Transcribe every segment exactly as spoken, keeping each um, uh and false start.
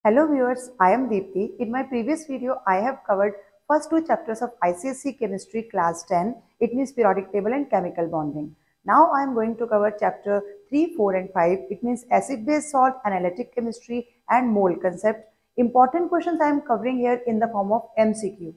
Hello viewers, I am Deepti. In my previous video, I have covered first two chapters of I C S E Chemistry class ten. It means periodic table and chemical bonding. Now I am going to cover chapter three, four and five. It means acid-base salt, analytic chemistry and mole concept. Important questions I am covering here in the form of M C Q.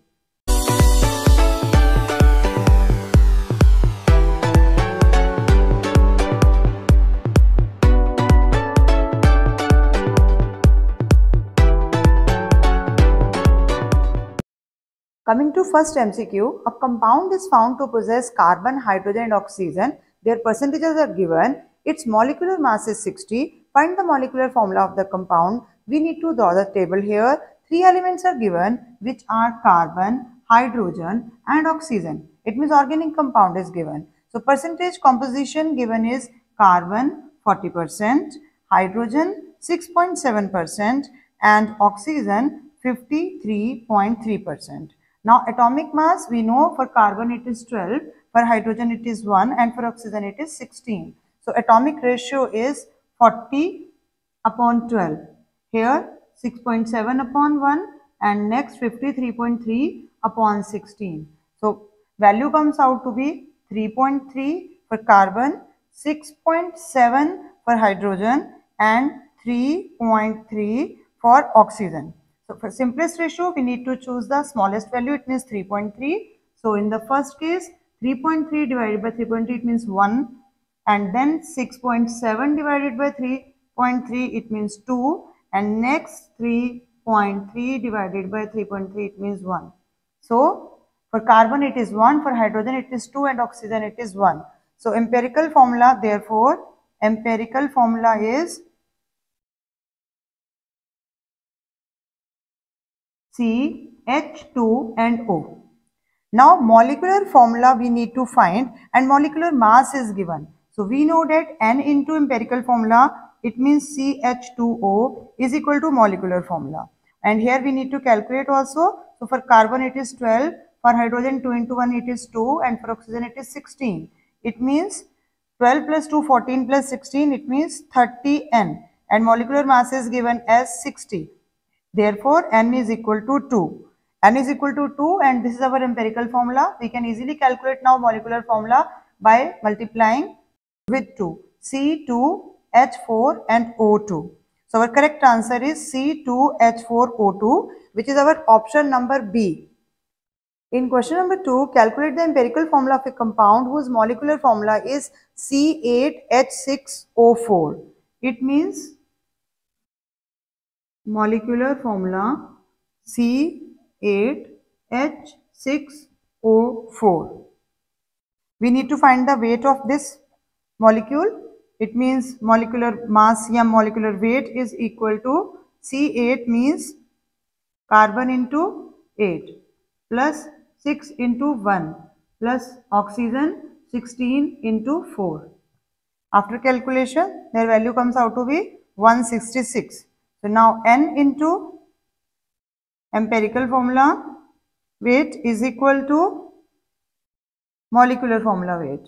Coming to first M C Q, a compound is found to possess carbon, hydrogen and oxygen. Their percentages are given. Its molecular mass is sixty. Find the molecular formula of the compound. We need to draw the table here. Three elements are given which are carbon, hydrogen and oxygen. It means organic compound is given. So percentage composition given is carbon forty percent, hydrogen six point seven percent and oxygen fifty-three point three percent. Now atomic mass, we know for carbon it is twelve, for hydrogen it is one and for oxygen it is sixteen. So atomic ratio is forty upon twelve. Here six point seven upon one and next fifty-three point three upon sixteen. So value comes out to be three point three for carbon, six point seven for hydrogen and three point three for oxygen. So for simplest ratio, we need to choose the smallest value, it means three point three. So in the first case, three point three divided by three point three, it means one. And then six point seven divided by three point three, it means two. And next three point three divided by three point three, it means one. So for carbon, it is one, for hydrogen, it is two, and oxygen, it is one. So empirical formula, therefore, empirical formula is C H two and O. Now molecular formula we need to find and molecular mass is given. So we know that N into empirical formula, it means C H two O is equal to molecular formula. And here we need to calculate also. So for carbon it is twelve, for hydrogen two into one it is two and for oxygen it is sixteen. It means twelve plus two, fourteen plus sixteen, it means thirty N and molecular mass is given as sixty. Therefore, N is equal to two. N is equal to two and this is our empirical formula. We can easily calculate now molecular formula by multiplying with two. C two H four and O two. So, our correct answer is C two H four O two, which is our option number B. In question number two, calculate the empirical formula of a compound whose molecular formula is C eight H six O four. It means molecular formula C eight H six O four. We need to find the weight of this molecule. It means molecular mass या molecular weight is equal to C eight means carbon into eight plus six into one plus oxygen sixteen into four. After calculation, their value comes out to be one hundred sixty-six. So now N into empirical formula weight is equal to molecular formula weight.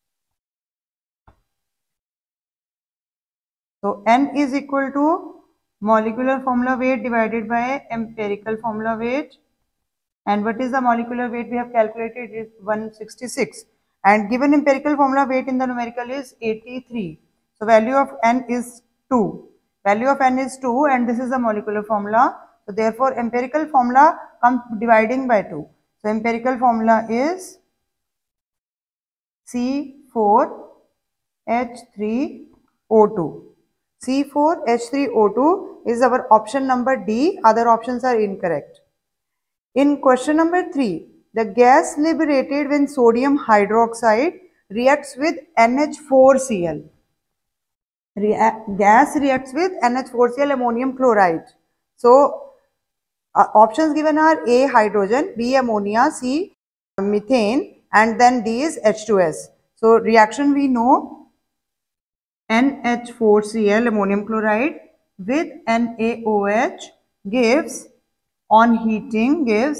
So N is equal to molecular formula weight divided by empirical formula weight. And what is the molecular weight we have calculated is one hundred sixty-six. And given empirical formula weight in the numerical is eighty-three. So value of N is two. Value of N is two and this is the molecular formula. So therefore empirical formula comes dividing by two. So empirical formula is C four H three O two. C four H three O two is our option number D. Other options are incorrect. In question number three, the gas liberated when sodium hydroxide reacts with N H four C l. React, gas reacts with N H four C l ammonium chloride. So uh, options given are A hydrogen, B ammonia, C methane and then D is H two S. So reaction we know N H four C l ammonium chloride with N A O H gives on heating gives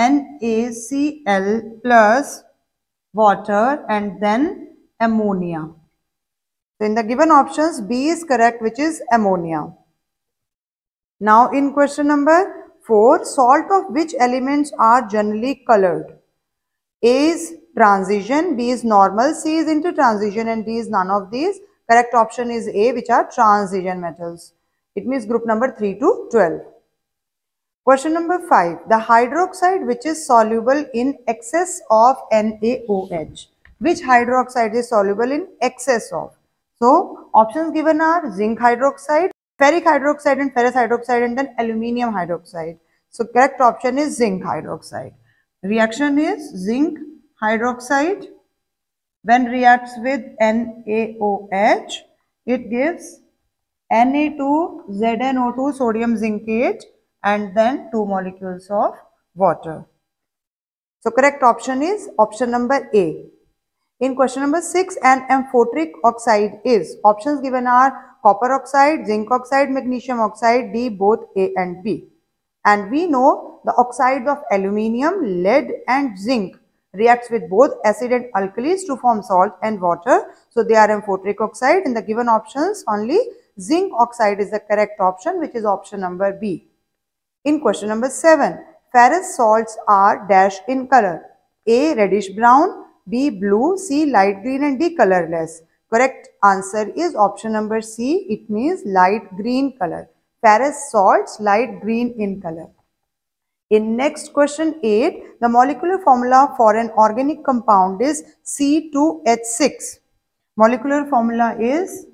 NaCl plus water and then ammonia. So in the given options, B is correct, which is ammonia. Now in question number four, salt of which elements are generally colored? A is transition, B is normal, C is intertransition and D is none of these. Correct option is A, which are transition metals. It means group number three to twelve. Question number five. The hydroxide which is soluble in excess of NaOH. Which hydroxide is soluble in excess of? So, options given are zinc hydroxide, ferric hydroxide and ferrous hydroxide and then aluminium hydroxide. So, correct option is zinc hydroxide. Reaction is zinc hydroxide. When reacts with NaOH, it gives Na two Z N O two, sodium zincate, and then two molecules of water. So correct option is option number A. In question number six, an amphoteric oxide is, options given are copper oxide, zinc oxide, magnesium oxide, D, both A and B. And we know the oxides of aluminium, lead and zinc reacts with both acid and alkalis to form salt and water. So they are amphoteric oxide. In the given options, only zinc oxide is the correct option, which is option number B. In question number seven, ferrous salts are dash in color. A, reddish brown, B, blue, C, light green and D, colorless. Correct answer is option number C. It means light green color. Ferrous salts light green in color. In next question eight, the molecular formula for an organic compound is C two H six. Molecular formula is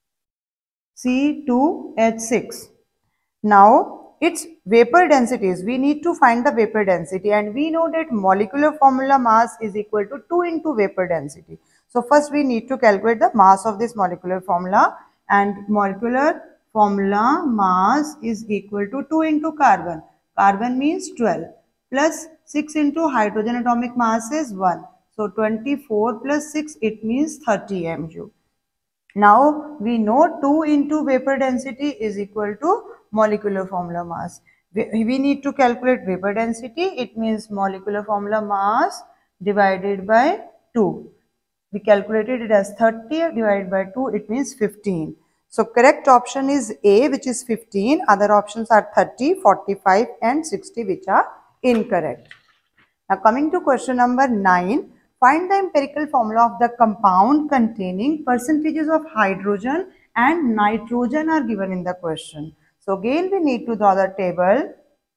C two H six. Now, its vapor densities, we need to find the vapor density and we know that molecular formula mass is equal to two into vapor density. So, first we need to calculate the mass of this molecular formula, and molecular formula mass is equal to two into carbon. Carbon means twelve plus six into hydrogen atomic mass is one. So, twenty-four plus six, it means thirty M Joule. Now, we know two into vapor density is equal to molecular formula mass. We, we need to calculate vapor density. It means molecular formula mass divided by two. We calculated it as thirty divided by two. It means fifteen. So, correct option is A, which is fifteen. Other options are thirty, forty-five and sixty, which are incorrect. Now, coming to question number nine. Find the empirical formula of the compound containing percentages of hydrogen and nitrogen are given in the question. So again we need to draw the table.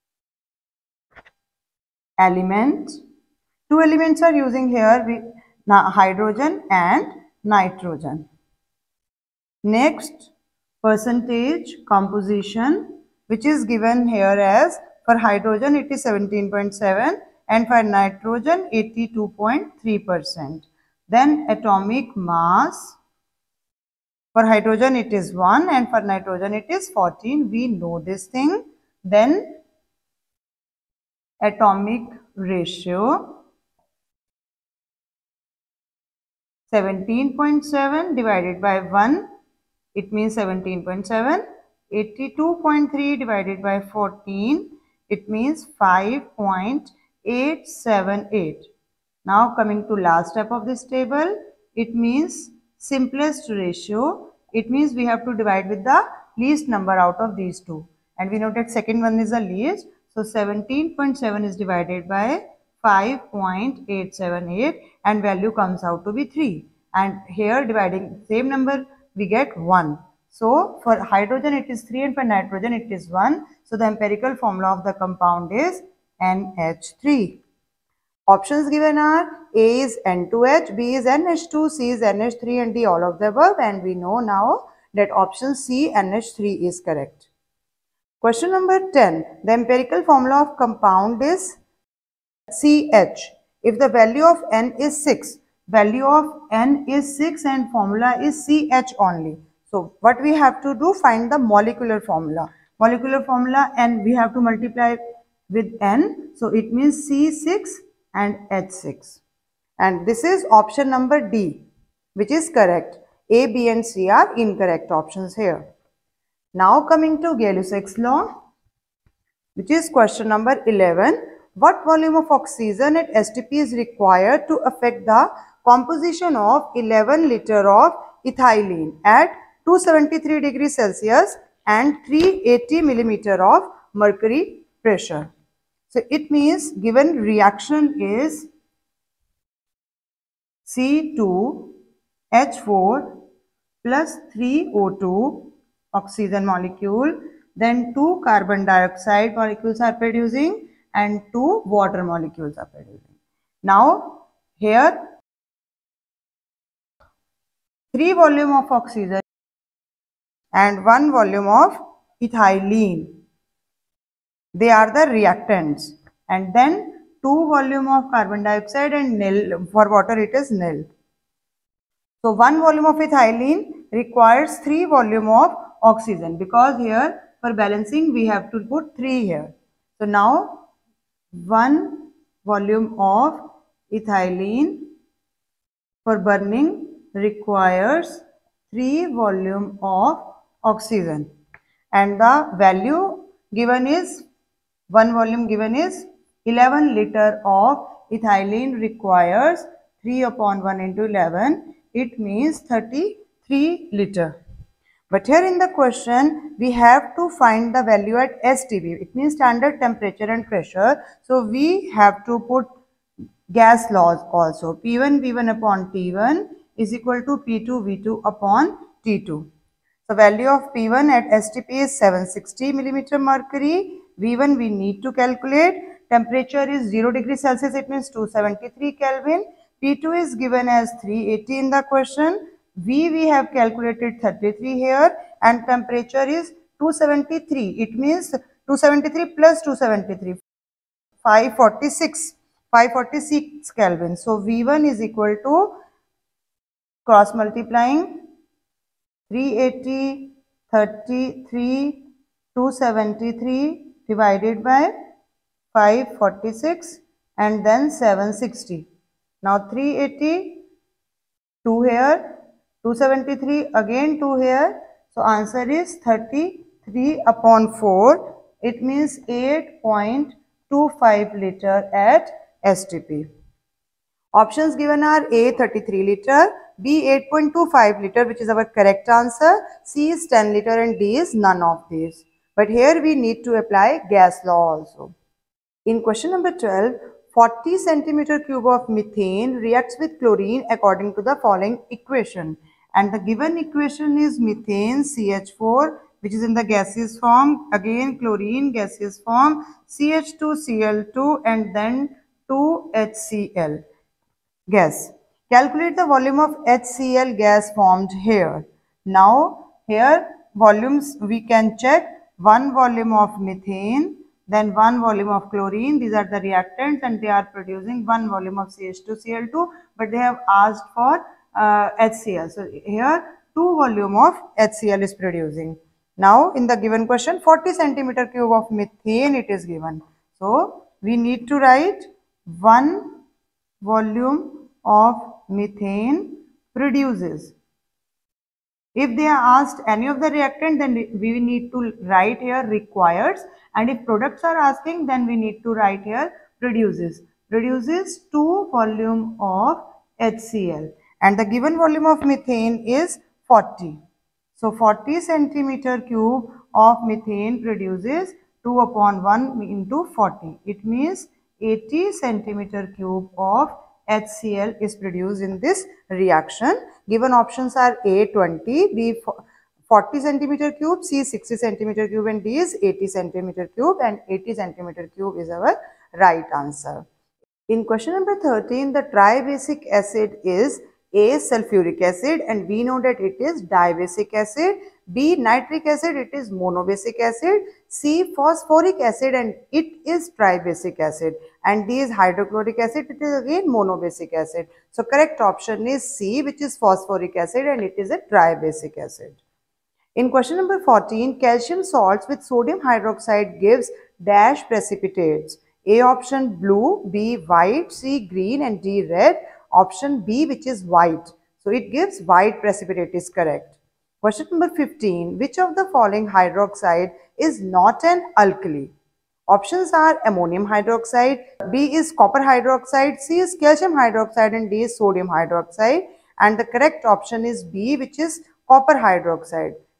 Element. Two elements are using here, we, hydrogen and nitrogen. Next, percentage composition, which is given here as, for hydrogen it is seventeen point seven. And for nitrogen eighty-two point three percent. Then atomic mass, for hydrogen it is one and for nitrogen it is fourteen. We know this thing. Then atomic ratio, seventeen point seven divided by one, it means seventeen point seven. eighty-two point three divided by fourteen, it means five point eight seven eight. Now coming to last step of this table, it means simplest ratio. It means we have to divide with the least number out of these two. And we know that second one is the least. So seventeen point seven is divided by five point eight seven eight and value comes out to be three. And here dividing same number we get one. So for hydrogen it is three and for nitrogen it is one. So the empirical formula of the compound is N H three. Options given are A is N two H, B is N H two, C is N H three and D all of the above, and we know now that option C, N H three is correct. Question number ten. The empirical formula of compound is C H. If the value of N is six, value of N is six and formula is C H only. So what we have to do, find the molecular formula. Molecular formula and we have to multiply with N, so it means C six and H six, and this is option number D, which is correct. A, B and C are incorrect options here. Now coming to Gay-Lussac's law, which is question number eleven. What volume of oxygen at S T P is required to affect the composition of eleven liter of ethylene at two hundred seventy-three degrees Celsius and three hundred eighty millimeter of mercury pressure. So it means given reaction is C two H four plus three O two oxygen molecule, then two carbon dioxide molecules are producing and two water molecules are producing. Now here three volume of oxygen and one volume of ethylene. They are the reactants, and then two volume of carbon dioxide and nil. For water it is nil. So one volume of ethylene requires three volume of oxygen, because here for balancing we have to put three here. So now one volume of ethylene for burning requires three volume of oxygen, and the value given is one volume given is eleven liter of ethylene requires three upon one into eleven, it means thirty-three liter. But here in the question we have to find the value at S T P, it means standard temperature and pressure. So we have to put gas laws also. P one V one upon T one is equal to P two V two upon T two. So value of P one at S T P is seven hundred sixty millimeter mercury. V one we need to calculate. Temperature is zero degree Celsius, it means two hundred seventy-three Kelvin. P two is given as three hundred eighty in the question. V we have calculated thirty-three here, and temperature is two hundred seventy-three. It means two hundred seventy-three plus two hundred seventy-three, five hundred forty-six. five hundred forty-six Kelvin. So V one is equal to cross multiplying three hundred eighty, thirty-three, two hundred seventy-three divided by five hundred forty-six and then seven hundred sixty. Now three hundred eighty, two here, two hundred seventy-three again two here. So answer is thirty-three upon four. It means eight point two five liter at S T P. Options given are A thirty-three liter, B eight point two five liter, which is our correct answer, C is ten liter and D is none of these. But here we need to apply gas law also. In question number twelve, forty centimeter cube of methane reacts with chlorine according to the following equation. And the given equation is methane C H four, which is in the gaseous form, again chlorine gaseous form, C H two C L two and then two H C L gas. Calculate the volume of H C L gas formed here. Now here volumes we can check, one volume of methane, then one volume of chlorine, these are the reactants and they are producing one volume of C H two C L two, but they have asked for uh, H C L. So here two volume of H C L is producing. Now in the given question forty centimeter cube of methane it is given. So we need to write one volume of methane produces. If they are asked any of the reactant, then we need to write here requires, and if products are asking, then we need to write here produces. Produces two volume of H C L, and the given volume of methane is forty. So forty centimeter cube of methane produces two upon one into forty. It means eighty centimeter cube of H C L is produced in this reaction. Given options are A twenty, B forty centimeter cube, C sixty centimeter cube and D is eighty centimeter cube, and eighty centimeter cube is our right answer. In question number thirteen, the tribasic acid is A sulfuric acid and we know that it is dibasic acid, B nitric acid, it is monobasic acid, C phosphoric acid and it is tribasic acid, and D is hydrochloric acid, it is again monobasic acid. So correct option is C, which is phosphoric acid, and it is a tribasic acid. In question number fourteen, calcium salts with sodium hydroxide gives dash precipitates. A option blue, B white, C green and D red. Option B, which is white. So it gives white precipitate is correct. Question number fifteen, which of the following hydroxide is not an alkali? Options are ammonium hydroxide, B is copper hydroxide, C is calcium hydroxide and D is sodium hydroxide, and the correct option is B, which is copper hydroxide.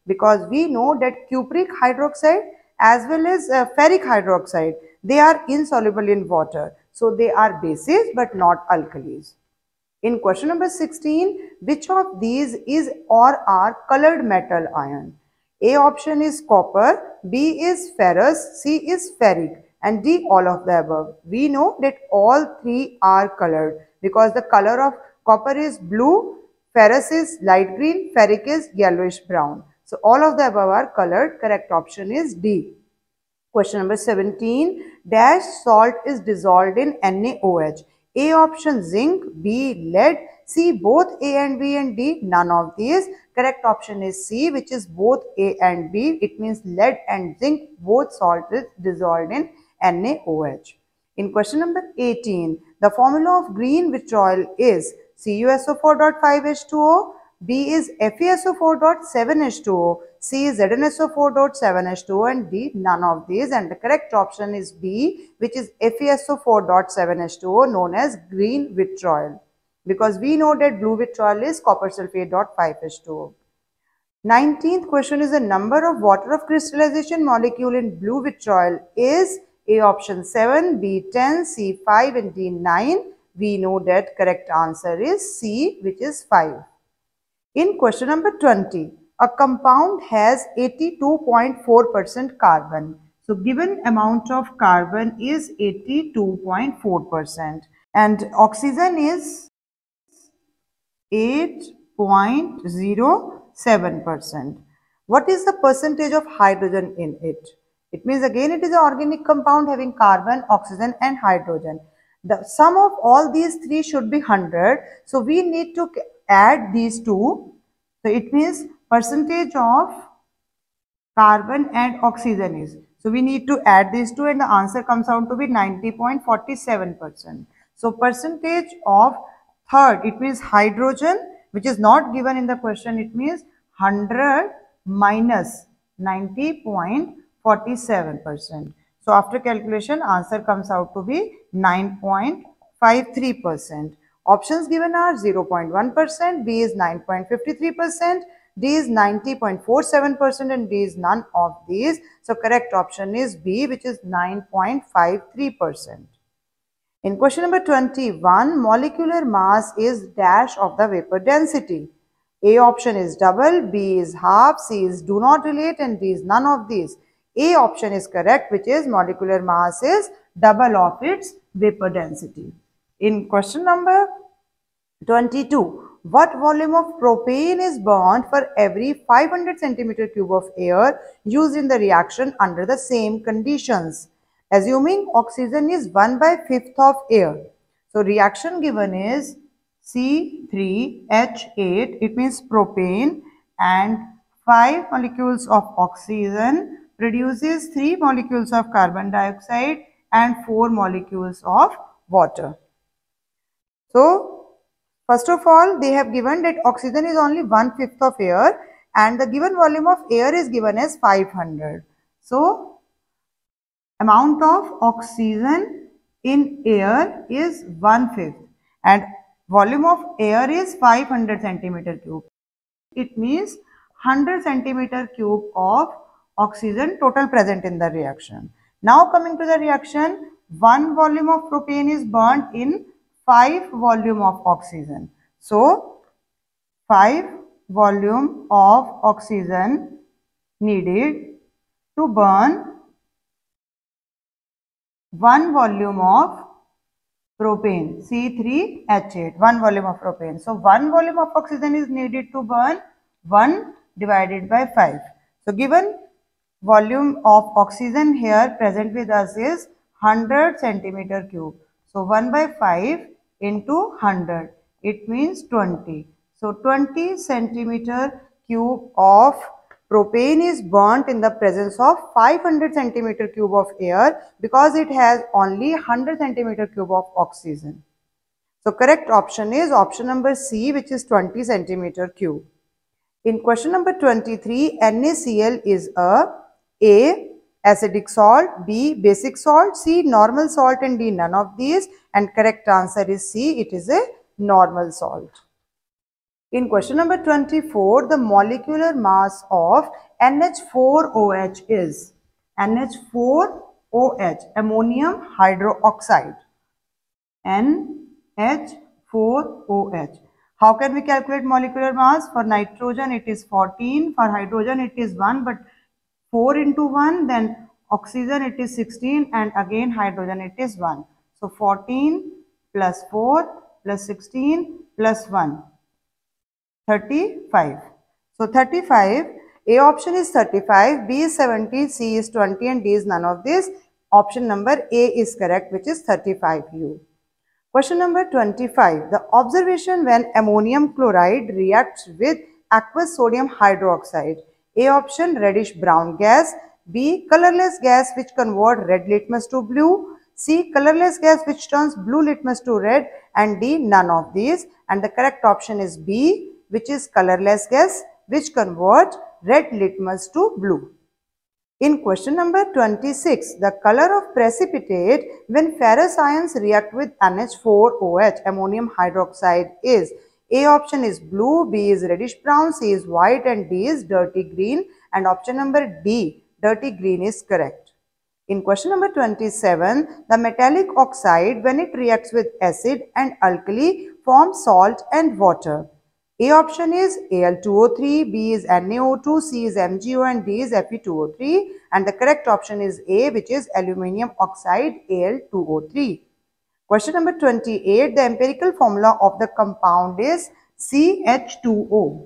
because we know that cupric hydroxide as well as uh, ferric hydroxide, they are insoluble in water. So they are bases but not alkalis. In question number sixteen, which of these is or are colored metal ion? A option is copper, B is ferrous, C is ferric, and D all of the above. We know that all three are colored because the color of copper is blue, ferrous is light green, ferric is yellowish brown. So all of the above are colored. Correct option is D. Question number seventeen, dash salt is dissolved in NaOH. A option zinc, B lead, C both A and B, and D none of these. Correct option is C, which is both A and B. It means lead and zinc, both salt is dissolved in NaOH. In question number eighteen, the formula of green vitriol is C u S O four point five H two O, B is F e S O four point seven H two O, C is Z n S O four point seven H two O, and D none of these. And the correct option is B, which is F e S O four point seven H two O, known as green vitriol, because we know that blue vitriol is copper sulfate point five H two O. nineteenth question is the number of water of crystallization molecule in blue vitriol is A option seven, B ten, C five, and D nine. We know that correct answer is C, which is five. In question number twenty, a compound has eighty-two point four percent carbon. So given amount of carbon is eighty-two point four percent and oxygen is eight point zero seven percent. What is the percentage of hydrogen in it? It means again it is an organic compound having carbon, oxygen and hydrogen. The sum of all these three should be one hundred. So we need to add these two. So it means percentage of carbon and oxygen is. So we need to add these two and the answer comes out to be ninety point four seven percent. So percentage of third, it means hydrogen, which is not given in the question. It means one hundred minus ninety point four seven percent. So after calculation, answer comes out to be nine point five three percent. Options given are zero point one percent, B is nine point five three percent, D is ninety point four seven percent, and D is none of these. So correct option is B, which is nine point five three percent. In question number twenty-one, molecular mass is dash of the vapor density. A option is double, B is half, C is do not relate, and D is none of these. A option is correct, which is molecular mass is double of its vapor density. In question number twenty-two, what volume of propane is burned for every five hundred centimeter cube of air used in the reaction under the same conditions? Assuming oxygen is one by fifth of air. So reaction given is C three H eight, it means propane, and five molecules of oxygen produces three molecules of carbon dioxide and four molecules of water. So first of all, they have given that oxygen is only one fifth of air and the given volume of air is given as five hundred. So amount of oxygen in air is one fifth and volume of air is five hundred centimeter cube. It means one hundred centimeter cube of oxygen total present in the reaction. Now coming to the reaction, one volume of propane is burnt in five volume of oxygen. So five volume of oxygen needed to burn one volume of propane, C three H eight, one volume of propane. So one volume of oxygen is needed to burn one divided by five. So given volume of oxygen here present with us is one hundred centimeter cube. So one by five into one hundred, it means twenty. So twenty centimeter cube of propane is burnt in the presence of five hundred centimeter cube of air because it has only one hundred centimeter cube of oxygen. So correct option is option number C, which is twenty centimeter cube. In question number twenty-three, NaCl is a A. acidic salt, B. basic salt, C. normal salt, and D. none of these. And correct answer is C. It is a normal salt. In question number twenty-four, the molecular mass of N H four O H is N H four O H, ammonium hydroxide, N H four O H. How can we calculate molecular mass? For nitrogen it is fourteen, for hydrogen it is one, but four into one, then oxygen it is sixteen, and again hydrogen it is one. So fourteen plus four plus sixteen plus one. thirty-five. So thirty-five, A option is thirty-five, B is seventy, C is twenty and D is none of this. Option number A is correct, which is thirty-five U. Question number twenty-five. The observation when ammonium chloride reacts with aqueous sodium hydroxide. A option, reddish brown gas. B, colorless gas which convert red litmus to blue. C, colorless gas which turns blue litmus to red, and D, none of these. And the correct option is B, which is colorless gas which convert red litmus to blue. In question number twenty-six, the color of precipitate when ferrous ions react with N H four O H, ammonium hydroxide, is A option is blue, B is reddish brown, C is white and D is dirty green, and option number D, dirty green, is correct. In question number twenty-seven, the metallic oxide when it reacts with acid and alkali forms salt and water. A option is A L two O three, B is N A O two, C is M G O and D is F E two O three, and the correct option is A, which is aluminium oxide, A L two O three. Question number twenty-eight, the empirical formula of the compound is C H two O.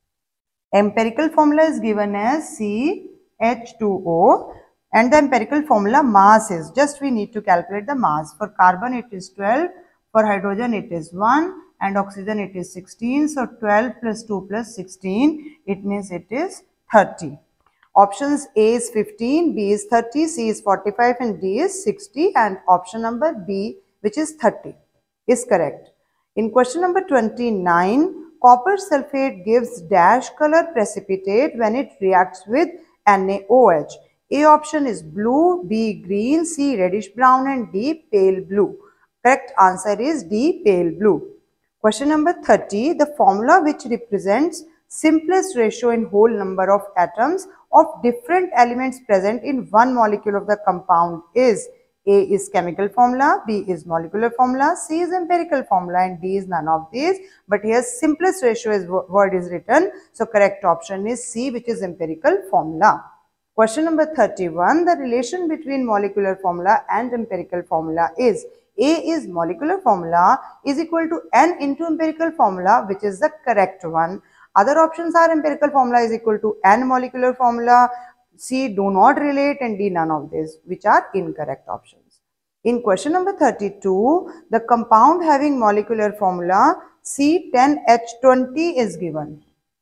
Empirical formula is given as C H two O, and the empirical formula mass is, just we need to calculate the mass. For carbon it is twelve, for hydrogen it is one, and oxygen it is sixteen. So twelve plus two plus sixteen, it means it is thirty. Options A is fifteen, B is thirty, C is forty-five and D is sixty, and option number B, which is thirty, is correct. In question number twenty-nine, copper sulfate gives dash color precipitate when it reacts with N A O H. A option is blue, B green, C reddish brown and D pale blue. Correct answer is D, pale blue. Question number thirty, the formula which represents simplest ratio in whole number of atoms of different elements present in one molecule of the compound is A is chemical formula, B is molecular formula, C is empirical formula and D is none of these. But here simplest ratio is word is written. So correct option is C, which is empirical formula. Question number thirty-one, the relation between molecular formula and empirical formula is A is molecular formula is equal to N into empirical formula, which is the correct one. Other options are empirical formula is equal to N molecular formula, C do not relate and D none of these, which are incorrect options. In question number thirty-two, the compound having molecular formula C ten H twenty is given.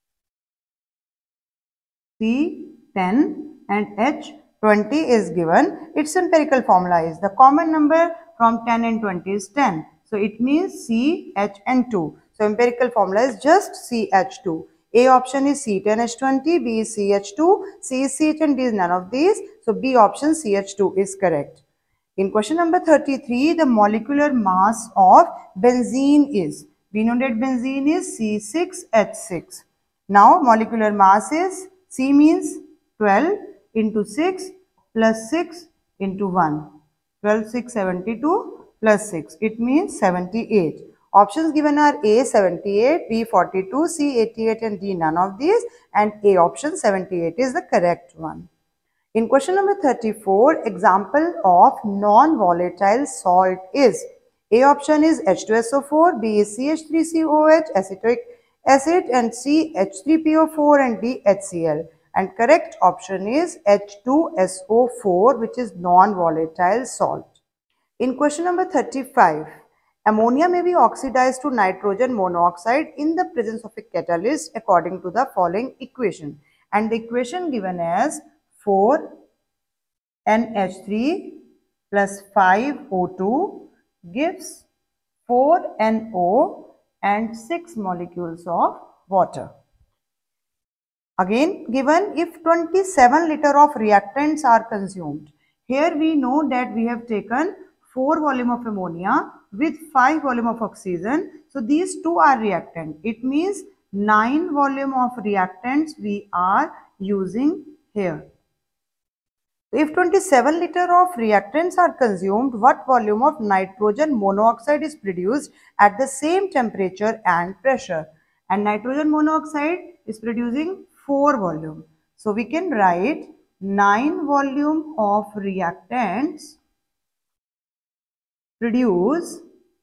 C ten and H twenty is given. Its empirical formula is, the common number from ten and twenty is ten. So it means C H N two. So empirical formula is just C H two. A option is C ten H twenty, B is C H two, C is C H and D is none of these. So B option C H two is correct. In question number thirty-three, the molecular mass of benzene is, we know that benzene is C six H six. Now molecular mass is, C means twelve into six plus six into one. twelve, six, seventy-two plus six. It means seventy-eight. Options given are A seventy-eight, B forty-two, C eighty-eight and D none of these, and A option seventy-eight is the correct one. In question number thirty-four, example of non-volatile salt is, A option is H two S O four, B is C H three C O H, acetic acid, and C H three P O four and D H C l. And correct option is H two S O four, which is non-volatile salt. In question number thirty-five, ammonia may be oxidized to nitrogen monoxide in the presence of a catalyst according to the following equation. And the equation given as four N H three plus five O two gives four N O and six molecules of water. Again given, if twenty-seven liter of reactants are consumed. Here we know that we have taken four volume of ammonia with five volume of oxygen. So these two are reactant. It means nine volume of reactants we are using here. If twenty-seven liter of reactants are consumed, what volume of nitrogen monoxide is produced at the same temperature and pressure? And nitrogen monoxide is producing four volume. So we can write nine volume of reactants produce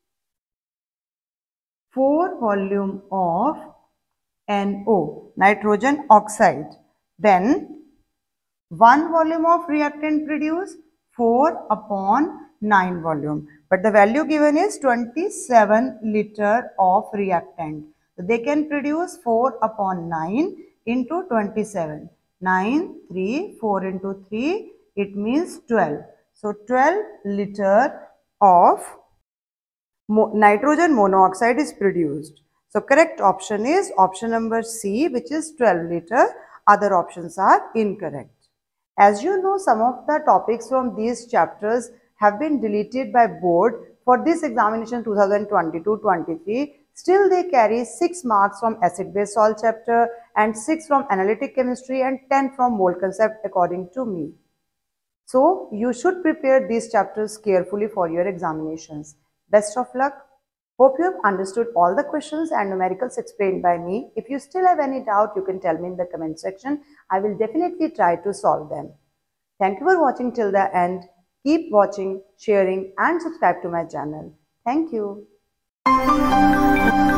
four volume of N O, nitrogen oxide. Then one volume of reactant produce four upon nine volume. But the value given is twenty-seven liter of reactant. So they can produce four upon nine into twenty-seven. nine, three, four into three, it means twelve. So twelve liter of Mo nitrogen monoxide is produced. So correct option is option number C, which is twelve liter. Other options are incorrect. As you know, some of the topics from these chapters have been deleted by board for this examination two thousand twenty-two twenty-three. Still they carry six marks from acid base salt chapter and six from analytic chemistry and ten from mole concept according to me. So you should prepare these chapters carefully for your examinations. Best of luck. Hope you have understood all the questions and numericals explained by me. If you still have any doubt, you can tell me in the comment section. I will definitely try to solve them. Thank you for watching till the end. Keep watching, sharing and subscribe to my channel. Thank you.